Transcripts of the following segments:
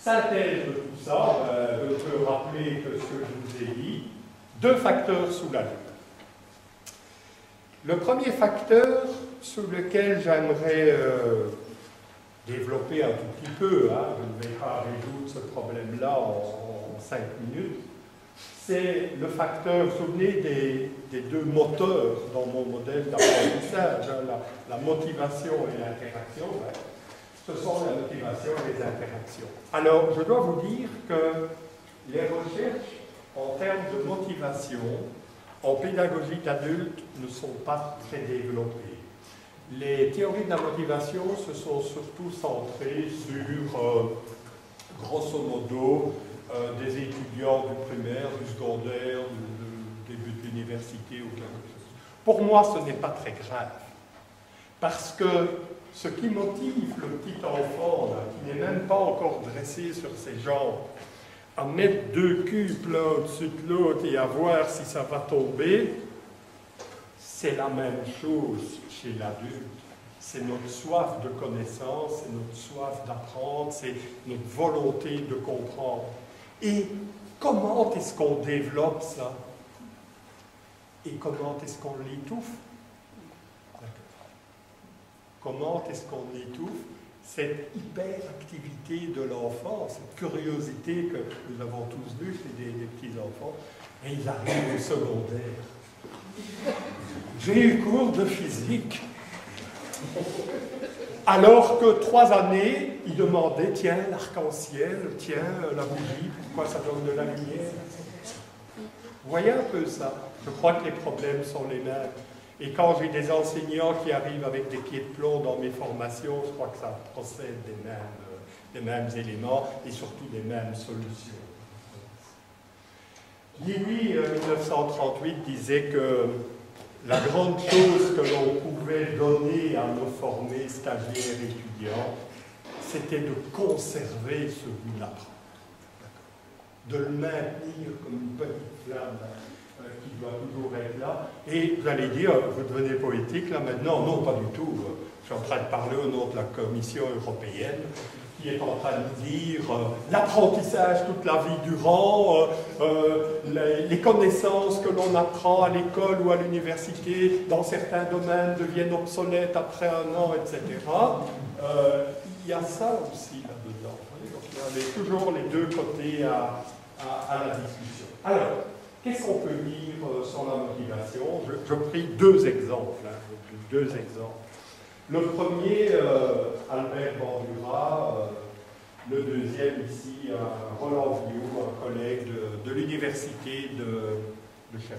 Synthèse de tout ça, je peux rappeler que ce que je vous ai dit, 2 facteurs sous la loupe. Le premier facteur sur lequel j'aimerais développer un tout petit peu, je ne vais pas résoudre ce problème-là en 5 minutes, c'est le facteur, vous vous souvenez des 2 moteurs dans mon modèle d'apprentissage, la motivation et l'interaction, ce sont la motivation et les interactions. Alors, je dois vous dire que les recherches en termes de motivation en pédagogie d'adultes ne sont pas très développées. Les théories de la motivation se sont surtout centrées sur, grosso modo, des étudiants du primaire, du secondaire, du début de l'université ou quelque chose. Pour moi, ce n'est pas très grave. Parce que ce qui motive le petit enfant, là, qui n'est même pas encore dressé sur ses jambes, à mettre 2 cubes l'un au-dessus de l'autre et à voir si ça va tomber, c'est la même chose chez l'adulte. C'est notre soif de connaissance, c'est notre soif d'apprendre, c'est notre volonté de comprendre. Et comment est-ce qu'on développe ça? Et comment est-ce qu'on l'étouffe? Comment est-ce qu'on étouffe cette hyperactivité de l'enfant, cette curiosité que nous avons tous vue chez des petits-enfants, et ils arrivent au secondaire. J'ai eu cours de physique. Alors que 3 années, ils demandaient, tiens, l'arc-en-ciel, tiens, la bougie, pourquoi ça donne de la lumière? Vous voyez un peu ça? Je crois que les problèmes sont les mêmes. Et quand j'ai des enseignants qui arrivent avec des pieds de plomb dans mes formations, je crois que ça procède des mêmes éléments et surtout des mêmes solutions. Dewey, 1938, disait que la grande chose que l'on pouvait donner à nos formés stagiaires étudiants, c'était de conserver ce goût d'apprendre, de le maintenir comme une petite flamme qui doit toujours être là. Et vous allez dire, vous devenez poétique là maintenant? Non, pas du tout. Je suis en train de parler au nom de la Commission européenne, qui est en train de dire l'apprentissage toute la vie durant, les connaissances que l'on apprend à l'école ou à l'université, dans certains domaines, deviennent obsolètes après 1 an, etc. Il y a ça aussi là-dedans. Donc il y a toujours les 2 côtés à la discussion. Alors, qu'est-ce qu'on peut dire sur la motivation? Je pris 2 exemples. Le premier, Albert Bandura, le deuxième ici, Roland Viau, un collègue de l'université de Cherbourg.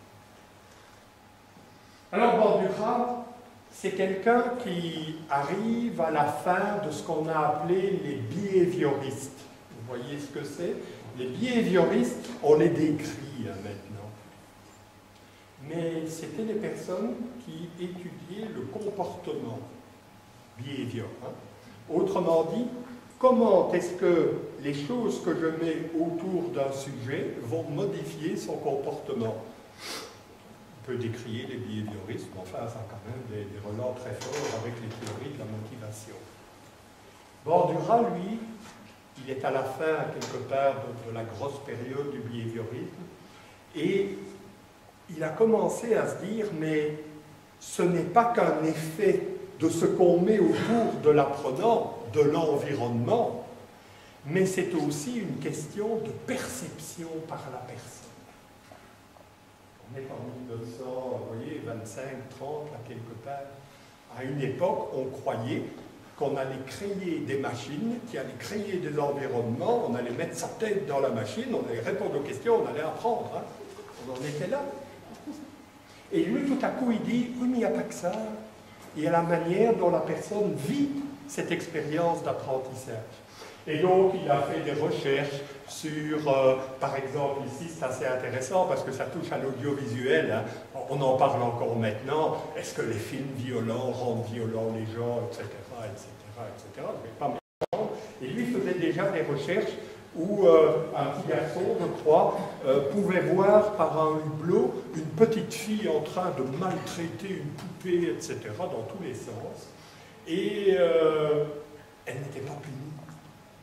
Alors Bandura, c'est quelqu'un qui arrive à la fin de ce qu'on a appelé les behavioristes. Vous voyez ce que c'est? Les behavioristes, on les décrit maintenant. Mais c'était des personnes qui étudiaient le comportement. Behavior. Autrement dit, comment est-ce que les choses que je mets autour d'un sujet vont modifier son comportement? On peut décrier les behavioristes, mais enfin, ça a quand même des relents très forts avec les théories de la motivation. Bandura, lui, il est à la fin, quelque part, de la grosse période du behaviorisme, et il a commencé à se dire, mais ce n'est pas qu'un effet de ce qu'on met autour de l'apprenant, de l'environnement, mais c'est aussi une question de perception par la personne. On est en 1900, vous voyez, 25, 30, là, quelque part. À une époque, on croyait qu'on allait créer des machines, qui allaient créer des environnements, on allait mettre sa tête dans la machine, on allait répondre aux questions, on allait apprendre. On en était là. Et lui, tout à coup, il dit, oui, mais il n'y a pas que ça. Il y a la manière dont la personne vit cette expérience d'apprentissage. Et donc, il a fait des recherches sur, par exemple, ici, c'est assez intéressant parce que ça touche à l'audiovisuel. On en parle encore maintenant. Est-ce que les films violents rendent violents les gens, etc., etc., etc. Je ne vais pas m'étendre. Et lui faisait déjà des recherches où un petit garçon, je crois, pouvait voir par un hublot une petite fille en train de maltraiter une poupée, etc., dans tous les sens. Et elle n'était pas punie.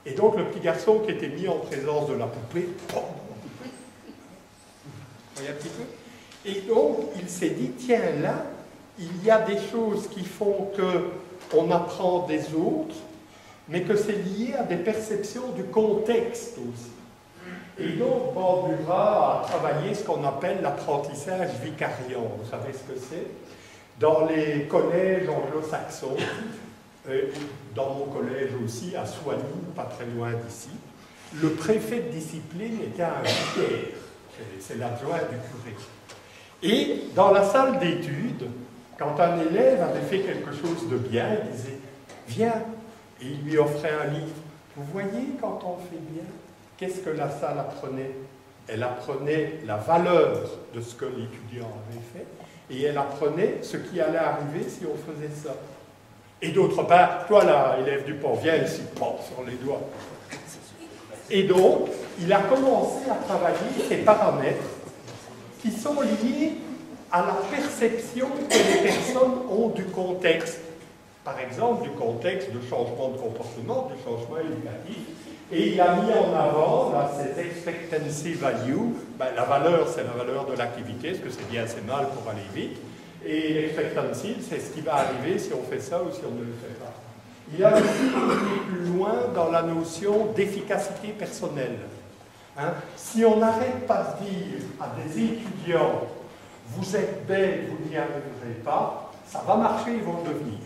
Et donc le petit garçon qui était mis en présence de la poupée, vous voyez un petit peu? Et donc il s'est dit, tiens là, il y a des choses qui font qu'on apprend des autres, mais que c'est lié à des perceptions du contexte aussi. Et donc Bandura a travaillé ce qu'on appelle l'apprentissage vicariant. Vous savez ce que c'est? Dans les collèges anglo-saxons, dans mon collège aussi, à Soigny, pas très loin d'ici, le préfet de discipline était un vicaire, c'est l'adjoint du curé. Et dans la salle d'études, quand un élève avait fait quelque chose de bien, il disait « Viens !» et il lui offrait un livre. Vous voyez, quand on fait bien, qu'est-ce que la salle apprenait? Elle apprenait la valeur de ce que l'étudiant avait fait, et elle apprenait ce qui allait arriver si on faisait ça. Et d'autre part, toi là, élève du pont, viens ici, prends sur les doigts. Et donc, il a commencé à travailler ces paramètres qui sont liés à la perception que les personnes ont du contexte. Par exemple, du contexte de changement de comportement, du changement éducatif. Et il a mis en avant là, ces expectancy values. Ben, la valeur, c'est la valeur de l'activité, est-ce que c'est bien, c'est mal pour aller vite. Et l'expectancy, c'est ce qui va arriver si on fait ça ou si on ne le fait pas. Il a aussi été plus loin dans la notion d'efficacité personnelle. Hein? Si on n'arrête pas de dire à des étudiants, vous êtes belles, vous n'y arriverez pas, ça va marcher, ils vont le devenir.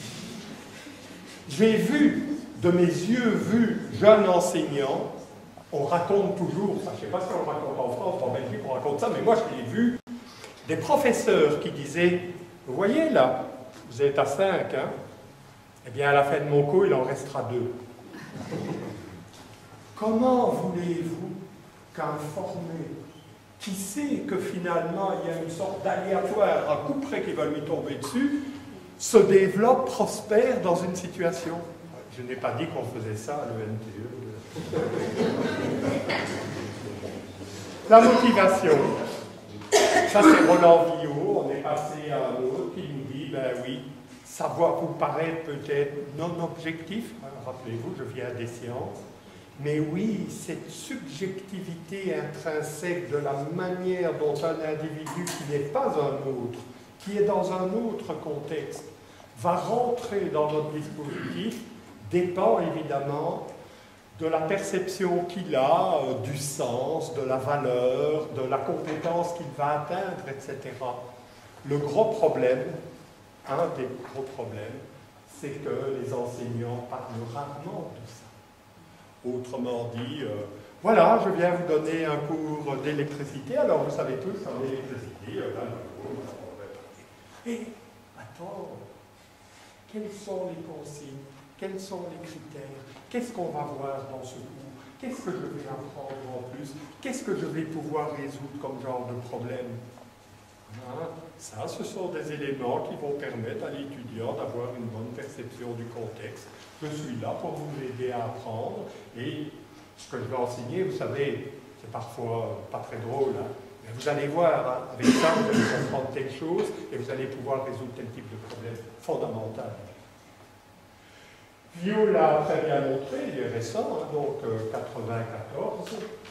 J'ai vu, de mes yeux vus, jeunes enseignants, on raconte toujours ça, je ne sais pas si on raconte en France, en Belgique, on raconte ça, mais moi je l'ai vu, des professeurs qui disaient, vous voyez là, vous êtes à 5, hein? Eh bien à la fin de mon cours, il en restera 2. Comment voulez-vous qu'un formé, qui sait que finalement il y a une sorte d'aléatoire, un coup près qui va lui tomber dessus, se développe, prospère dans une situation? Je n'ai pas dit qu'on faisait ça à l'ENTE. La motivation. Ça, c'est Roland Villot. On est passé à un autre qui nous dit, ben oui, savoir vous paraît peut-être non objectif. Rappelez-vous, je viens des sciences. Mais oui, cette subjectivité intrinsèque de la manière dont un individu qui n'est pas un autre, qui est dans un autre contexte, va rentrer dans notre dispositif, dépend évidemment de la perception qu'il a, du sens, de la valeur, de la compétence qu'il va atteindre, etc. Le gros problème, un des gros problèmes, c'est que les enseignants parlent rarement de ça. Autrement dit, voilà, je viens vous donner un cours d'électricité, alors vous savez tous en électricité, et attends, quelles sont les consignes? Quels sont les critères? Qu'est-ce qu'on va voir dans ce cours? Qu'est-ce que je vais apprendre en plus? Qu'est-ce que je vais pouvoir résoudre comme genre de problème? Hein? Ça, ce sont des éléments qui vont permettre à l'étudiant d'avoir une bonne perception du contexte. Je suis là pour vous aider à apprendre, et ce que je vais enseigner, vous savez, c'est parfois pas très drôle, hein? Mais vous allez voir, hein, avec ça, vous allez comprendre telle chose, et vous allez pouvoir résoudre tel type de problème fondamental. Villot l'a très bien montré, il est récent, hein, donc 94,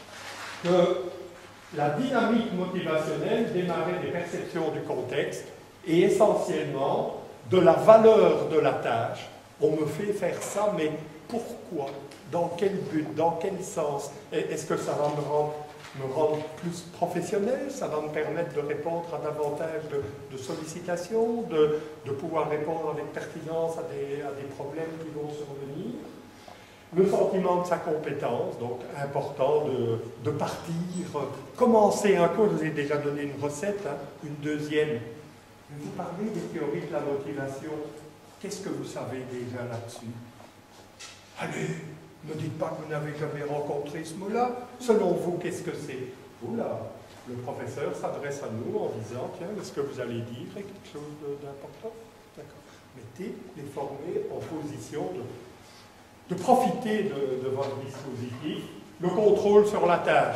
que la dynamique motivationnelle démarrait des perceptions du contexte et essentiellement de la valeur de la tâche. On me fait faire ça, mais pourquoi? Dans quel but? Dans quel sens? Est-ce que ça va me rendre plus professionnel? Ça va me permettre de répondre à davantage de sollicitations, de pouvoir répondre avec pertinence à des problèmes qui vont survenir. Le sentiment de sa compétence, donc important de partir, commencer un cours, je vous ai déjà donné une recette, hein, une deuxième. Vous parlez des théories de la motivation. Qu'est-ce que vous savez déjà là-dessus? Allez, ne dites pas que vous n'avez jamais rencontré ce mot-là. Selon vous, qu'est-ce que c'est? Oula, le professeur s'adresse à nous en disant, tiens, est-ce que vous allez dire quelque chose d'important? D'accord. Mettez les formés en position de profiter de votre dispositif. Le contrôle sur la tâche.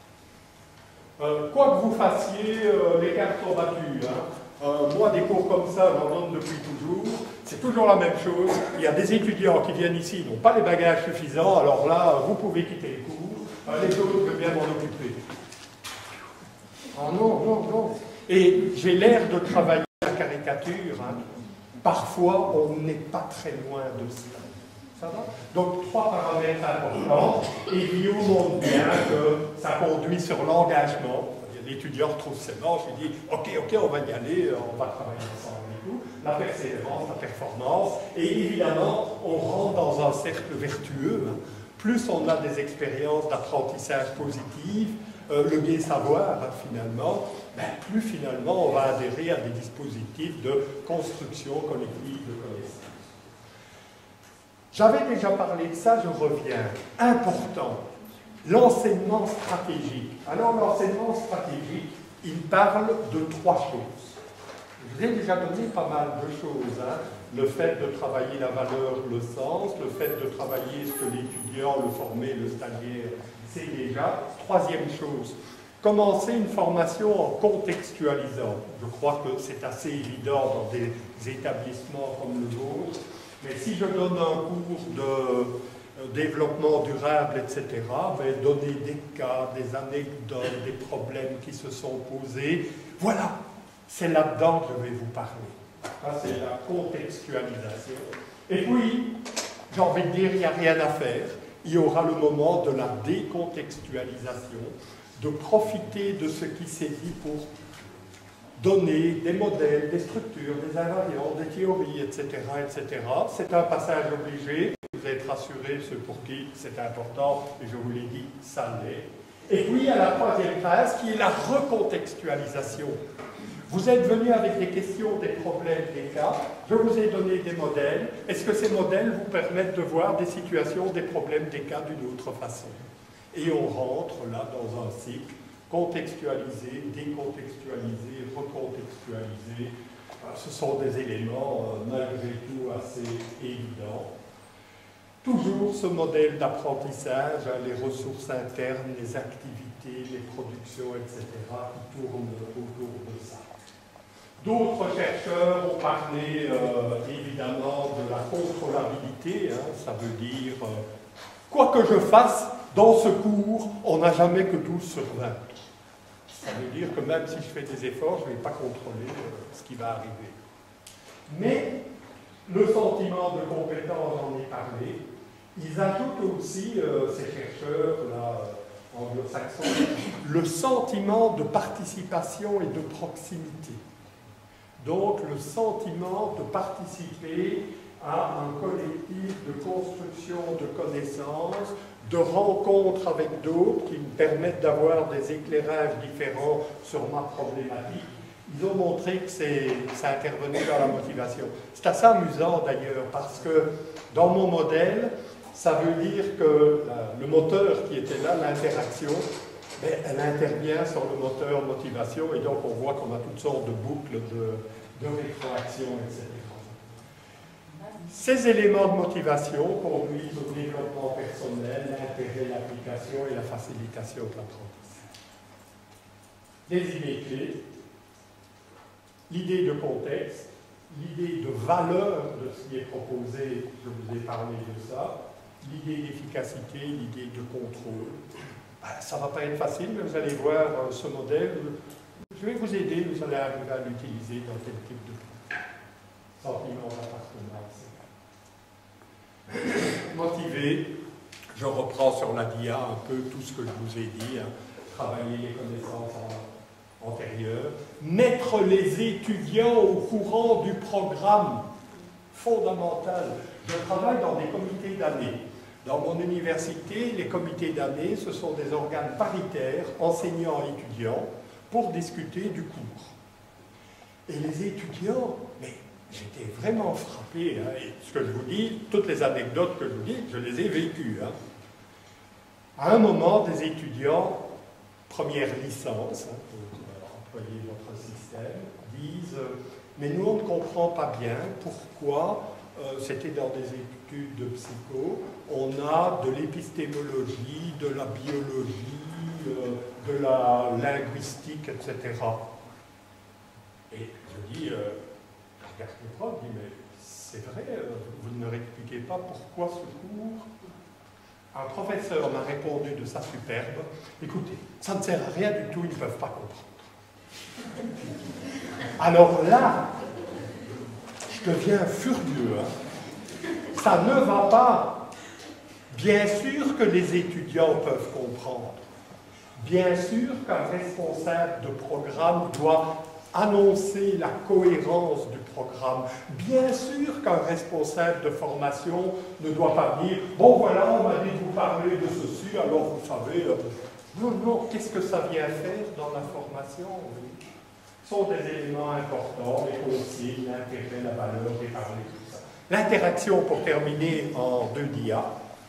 Quoi que vous fassiez, les cartes sont battues. Hein. Moi, des cours comme ça, j'en donne depuis toujours. c'est toujours la même chose. Il y a des étudiants qui viennent ici, ils n'ont pas les bagages suffisants, alors là, vous pouvez quitter les cours, les autres, je vais bien m'en occuper. Oh non, non, non. Et j'ai l'air de travailler la caricature. Hein. Parfois, on n'est pas très loin de cela. Ça va? Donc, 3 paramètres importants. Et Guillaume montre bien que ça conduit sur l'engagement. L'étudiant retrouve ses manches, il dit ok, on va y aller, on va travailler ensemble et tout. La persévérance, la performance. Et évidemment, on rentre dans un cercle vertueux. Hein. Plus on a des expériences d'apprentissage positives, le bien savoir, hein, finalement, ben, plus finalement on va adhérer à des dispositifs de construction collective de connaissances. J'avais déjà parlé de ça, je reviens. Important, l'enseignement stratégique. Alors l'enseignement stratégique, il parle de 3 choses. Je vous ai déjà donné pas mal de choses. Hein. Le fait de travailler la valeur, le sens, le fait de travailler ce que l'étudiant, le formé, le stagiaire, c'est déjà. 3e chose, commencer une formation en contextualisant. Je crois que c'est assez évident dans des établissements comme le vôtre. Mais si je donne un cours de développement durable, etc., ben, donner des cas, des anecdotes, des problèmes qui se sont posés, voilà, c'est là-dedans que je vais vous parler. Ça, c'est la contextualisation. Et puis, j'ai envie de dire, il n'y a rien à faire. Il y aura le moment de la décontextualisation, de profiter de ce qui s'est dit pour donner des modèles, des structures, des invariants, des théories, etc., etc. C'est un passage obligé. Vous êtes rassurés, ceux pour qui c'est important, et je vous l'ai dit, ça l'est. Et puis, il y a la 3e phase qui est la recontextualisation. Vous êtes venus avec des questions, des problèmes, des cas. Je vous ai donné des modèles. Est-ce que ces modèles vous permettent de voir des situations, des problèmes, des cas d'une autre façon? Et on rentre là dans un cycle contextualisé, décontextualisé, recontextualisé. Ce sont des éléments malgré tout assez évidents. Toujours ce modèle d'apprentissage, les ressources internes, les activités, les productions, etc., qui tournent autour de ça. D'autres chercheurs ont parlé évidemment de la contrôlabilité, hein, ça veut dire quoi que je fasse dans ce cours, on n'a jamais que 12 sur 20. Ça veut dire que même si je fais des efforts, je ne vais pas contrôler ce qui va arriver. Mais le sentiment de compétence, j'en ai parlé, ils ajoutent aussi, ces chercheurs là, anglo-saxons, le sentiment de participation et de proximité. Donc le sentiment de participer à un collectif de construction de connaissances, de rencontres avec d'autres qui me permettent d'avoir des éclairages différents sur ma problématique. Ils ont montré que ça intervenait dans la motivation. C'est assez amusant d'ailleurs parce que dans mon modèle, ça veut dire que le moteur qui était là, l'interaction, elle intervient sur le moteur motivation et donc on voit qu'on a toutes sortes de boucles de rétroaction, etc. Ces éléments de motivation conduisent au développement personnel, l'intérêt, l'application et la facilitation de l'apprentissage. Des idées clés, l'idée de contexte, l'idée de valeur de ce qui est proposé, je vous ai parlé de ça, l'idée d'efficacité, l'idée de contrôle. Ça ne va pas être facile, mais vous allez voir ce modèle. Je vais vous aider, vous allez arriver à l'utiliser dans quel type de sentiment d'appartenance. Motivé, je reprends sur la dia un peu tout ce que je vous ai dit, hein. Travailler les connaissances antérieures, mettre les étudiants au courant du programme fondamental. Je travaille dans des comités d'année. Dans mon université, les comités d'année, ce sont des organes paritaires, enseignants et étudiants, pour discuter du cours. Et les étudiants, mais j'étais vraiment frappé, hein, et ce que je vous dis, toutes les anecdotes que je vous dis, je les ai vécues. Hein. À un moment, des étudiants, première licence, hein, pour employer votre système, disent « Mais nous, on ne comprend pas bien pourquoi, c'était dans des études de psycho, on a de l'épistémologie, de la biologie, de la linguistique, etc. » Et je dis, je regarde le prof, je dis « Mais c'est vrai, vous ne réexpliquez pas pourquoi ce cours. Un professeur m'a répondu de sa superbe, écoutez, ça ne sert à rien du tout, ils ne peuvent pas comprendre. Alors là, je deviens furieux. Hein. Ça ne va pas. Bien sûr que les étudiants peuvent comprendre. Bien sûr qu'un responsable de programme doit annoncer la cohérence du programme. Bien sûr qu'un responsable de formation ne doit pas dire « Bon voilà, on m'a dit de vous parler de ceci, alors vous savez... Non, non, qu'est-ce que ça vient faire dans la formation? Oui. Ce sont des éléments importants, les consignes, l'intérêt, la valeur, et parler, tout ça. L'interaction, pour terminer en 2 dias.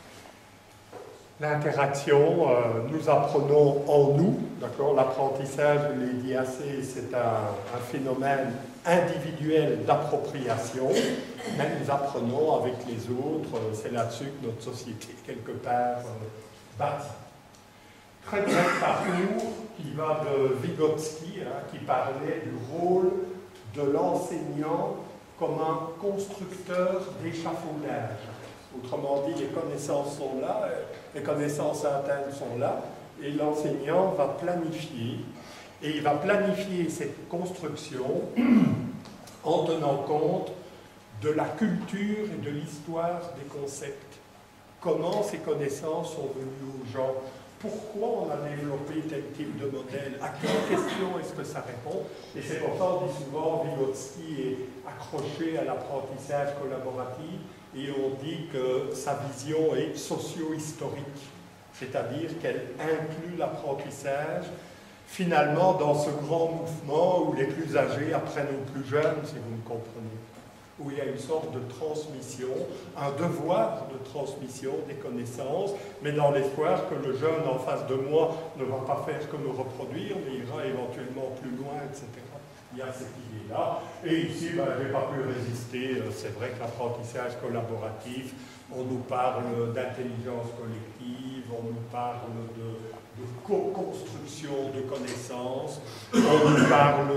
L'interaction, nous apprenons en nous, d'accord? L'apprentissage, je l'ai dit assez, c'est un phénomène individuel d'appropriation, mais nous apprenons avec les autres, c'est là-dessus que notre société, quelque part, bâtit. Très bref parcours qui va de Vygotsky, hein, qui parlait du rôle de l'enseignant comme un constructeur d'échafaudage. Autrement dit, les connaissances sont là, les connaissances internes sont là, et l'enseignant va planifier, et il va planifier cette construction en tenant compte de la culture et de l'histoire des concepts. Comment ces connaissances sont venues aux gens? Pourquoi on a développé tel type de modèle? À quelle question est-ce que ça répond? Et c'est pour ça qu'on dit souvent Vygotsky est accroché à l'apprentissage collaboratif, et on dit que sa vision est socio-historique, c'est-à-dire qu'elle inclut l'apprentissage finalement dans ce grand mouvement où les plus âgés apprennent aux plus jeunes, si vous me comprenez, où il y a une sorte de transmission, un devoir de transmission des connaissances, mais dans l'espoir que le jeune en face de moi ne va pas faire que me reproduire, mais ira éventuellement plus loin, etc. Il y a cette idée-là. Et ici, ben, je n'ai pas pu résister. C'est vrai que l'apprentissage collaboratif, on nous parle d'intelligence collective, on nous parle de co-construction de connaissances, on nous parle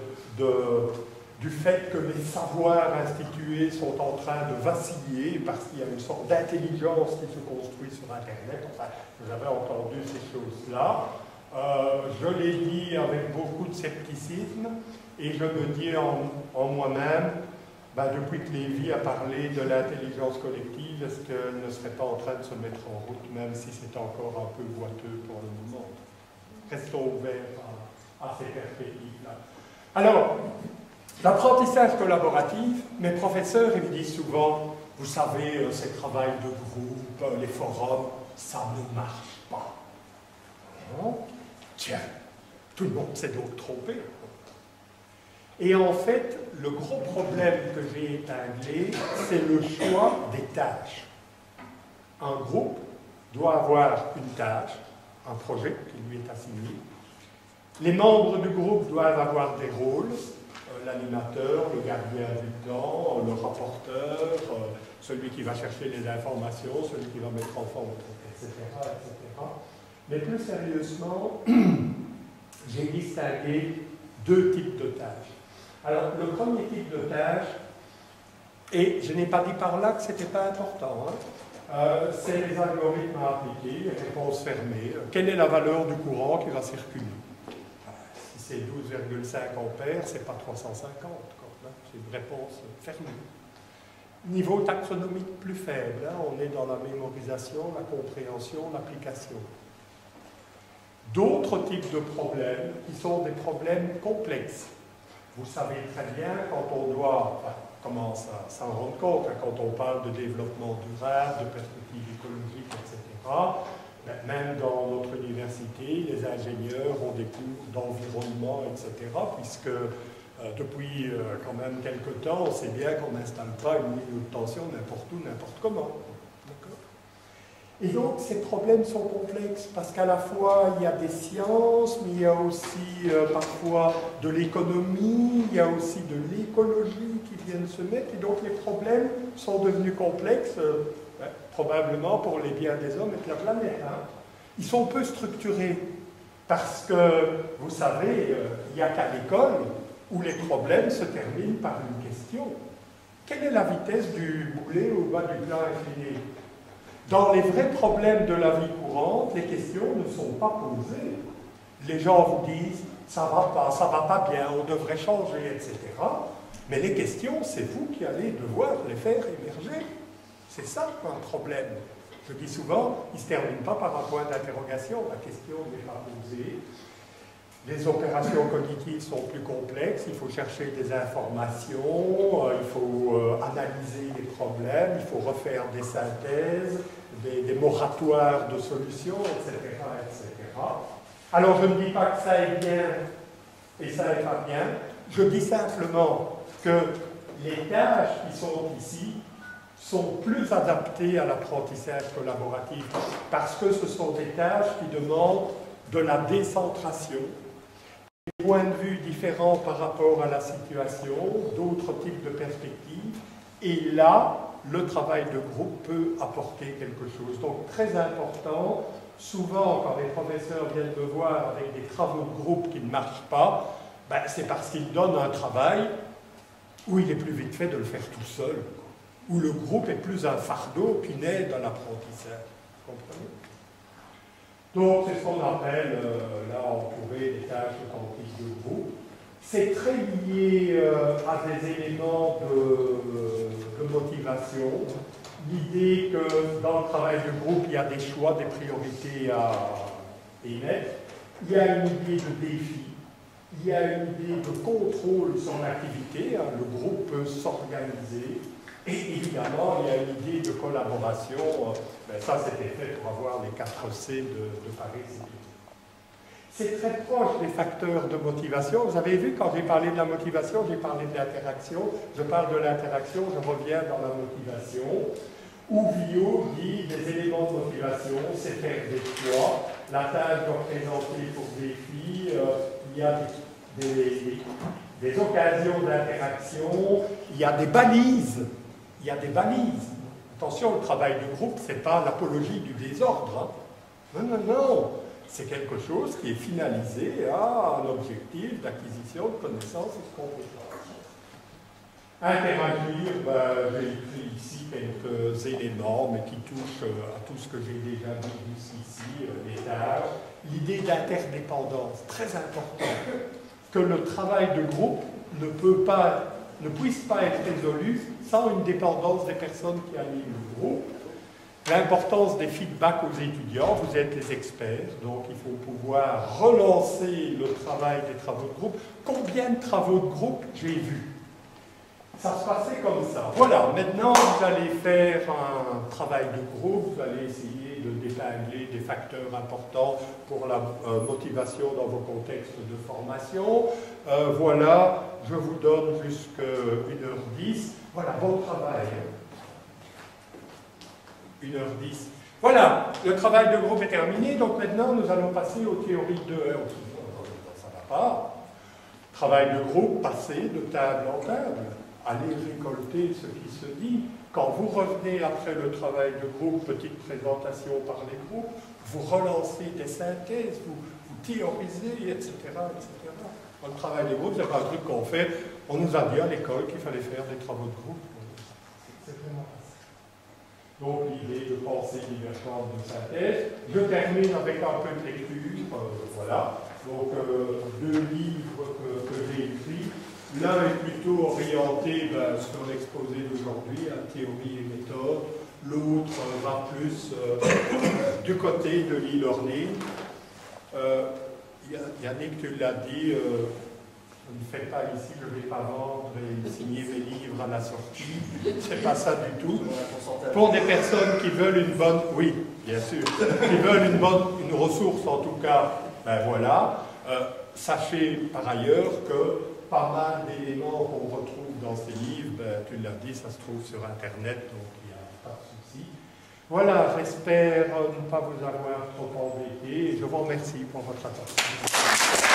du fait que les savoirs institués sont en train de vaciller parce qu'il y a une sorte d'intelligence qui se construit sur Internet. Enfin, vous avez entendu ces choses-là. Je l'ai dit avec beaucoup de scepticisme et je me dis en moi-même, ben, depuis que Lévy a parlé de l'intelligence collective, est-ce qu'elle ne serait pas en train de se mettre en route, même si c'est encore un peu boiteux pour le moment? Restons ouverts à ces perspectives-là. Alors, l'apprentissage collaboratif, mes professeurs ils me disent souvent, vous savez, ces travails de groupe, les forums, ça ne marche pas. Non? Tiens, tout le monde s'est donc trompé. Et en fait, le gros problème que j'ai épinglé, c'est le choix des tâches. Un groupe doit avoir une tâche, un projet qui lui est assigné. Les membres du groupe doivent avoir des rôles, l'animateur, le gardien du temps, le rapporteur, celui qui va chercher les informations, celui qui va mettre en forme, etc., etc. Mais plus sérieusement, j'ai distingué 2 types de tâches. Alors, le premier type de tâche, et je n'ai pas dit par là que ce n'était pas important, hein, c'est les algorithmes à appliquer, les réponses fermées. Quelle est la valeur du courant qui va circuler? Si c'est 12,5 ampères, ce n'est pas 350, c'est une réponse fermée. Niveau taxonomique plus faible, hein, on est dans la mémorisation, la compréhension, l'application. D'autres types de problèmes qui sont des problèmes complexes. Vous savez très bien, quand on doit, enfin, comment s'en rendre compte, hein, quand on parle de développement durable, de perspectives écologiques, etc., ben, même dans notre université, les ingénieurs ont des cours d'environnement, etc., puisque depuis quand même quelques temps, on sait bien qu'on n'installe pas une ligne de tension n'importe où, n'importe comment. Et donc, ces problèmes sont complexes parce qu'à la fois, il y a des sciences, mais il y a aussi parfois de l'économie, il y a aussi de l'écologie qui viennent se mettre. Et donc, les problèmes sont devenus complexes, probablement pour les biens des hommes et de la planète. Hein. Ils sont peu structurés parce que, vous savez, il n'y a qu'à l'école où les problèmes se terminent par une question. Quelle est la vitesse du boulet au bas du plat incliné? Dans les vrais problèmes de la vie courante, les questions ne sont pas posées. Les gens vous disent « ça va pas bien, on devrait changer, etc. » Mais les questions, c'est vous qui allez devoir les faire émerger. C'est ça un problème. Je dis souvent, il ne se termine pas par un point d'interrogation, la question n'est pas posée. Les opérations cognitives sont plus complexes, il faut chercher des informations, il faut analyser les problèmes, il faut refaire des synthèses, des moratoires de solutions, etc., etc. Alors je ne dis pas que ça est bien et ça n'est pas bien, je dis simplement que les tâches qui sont ici sont plus adaptées à l'apprentissage collaboratif parce que ce sont des tâches qui demandent de la décentration, des points de vue différents par rapport à la situation, d'autres types de perspectives, et là, le travail de groupe peut apporter quelque chose. Donc, très important, souvent, quand les professeurs viennent me voir avec des travaux de groupe qui ne marchent pas, ben, c'est parce qu'ils donnent un travail où il est plus vite fait de le faire tout seul, où le groupe est plus un fardeau qu'une aide à l'apprentissage. Vous comprenez? Donc, c'est ce qu'on appelle, là, entourer des tâches authentiques de groupe. C'est très lié à des éléments de motivation. L'idée que dans le travail de groupe, il y a des choix, des priorités à émettre. Il y a une idée de défi. Il y a une idée de contrôle sur l'activité. Hein, le groupe peut s'organiser. Et évidemment, il y a une idée de collaboration. Ben ça, c'était fait pour avoir les 4 C de Paris. C'est très proche des facteurs de motivation. Vous avez vu, quand j'ai parlé de la motivation, j'ai parlé de l'interaction. Je parle de l'interaction, je reviens dans la motivation. Ouvio dit des éléments de motivation, c'est faire des choix. La tâche doit présenter pour défi. Il y a des occasions d'interaction. Il y a des balises. Il y a des balises. Attention, le travail de groupe, ce n'est pas l'apologie du désordre. Hein. Non, non, non. C'est quelque chose qui est finalisé à un objectif d'acquisition de connaissances et de compétences. Interagir, ben, j'ai écrit ici quelques éléments, mais qui touchent à tout ce que j'ai déjà vu jusqu'ici, les tâches. L'idée d'interdépendance, très importante, que le travail de groupe ne puisse pas être résolu sans une dépendance des personnes qui animent le groupe. L'importance des feedbacks aux étudiants, vous êtes les experts, donc il faut pouvoir relancer le travail des travaux de groupe. Combien de travaux de groupe j'ai vus? Ça se passait comme ça. Voilà, maintenant vous allez faire un travail de groupe, vous allez essayer de d'épingler des facteurs importants pour la motivation dans vos contextes de formation. Voilà, je vous donne jusqu'à 1h10. Voilà, bon travail. 1h10. Voilà, le travail de groupe est terminé, donc maintenant nous allons passer aux théories de... Ça ne va pas. Travail de groupe, passer de table en table, aller récolter ce qui se dit. Quand vous revenez après le travail de groupe, petite présentation par les groupes, vous relancez des synthèses, vous théorisez, etc., etc. Dans le travail de groupe, c'est pas un truc qu'on fait. On nous a dit à l'école qu'il fallait faire des travaux de groupe. C'est vraiment ça. Donc l'idée de pensée divergente de synthèse. Je termine avec un peu de lecture. Voilà. Donc 2 livres que j'ai écrits. L'un est plutôt orienté sur l'exposé d'aujourd'hui, à théorie et méthode. L'autre va plus du côté de l'e-learning. Yannick, tu l'as dit, je ne fais pas ici, je ne vais pas vendre et signer mes livres à la sortie. C'est pas ça du tout. Pour des personnes qui veulent une bonne, oui, bien sûr, qui veulent une ressource en tout cas, ben voilà. Sachez par ailleurs que pas mal d'éléments qu'on retrouve dans ces livres, ben, tu l'as dit, ça se trouve sur Internet, donc il n'y a pas de souci. Voilà, j'espère ne pas vous avoir trop embêté et je vous remercie pour votre attention.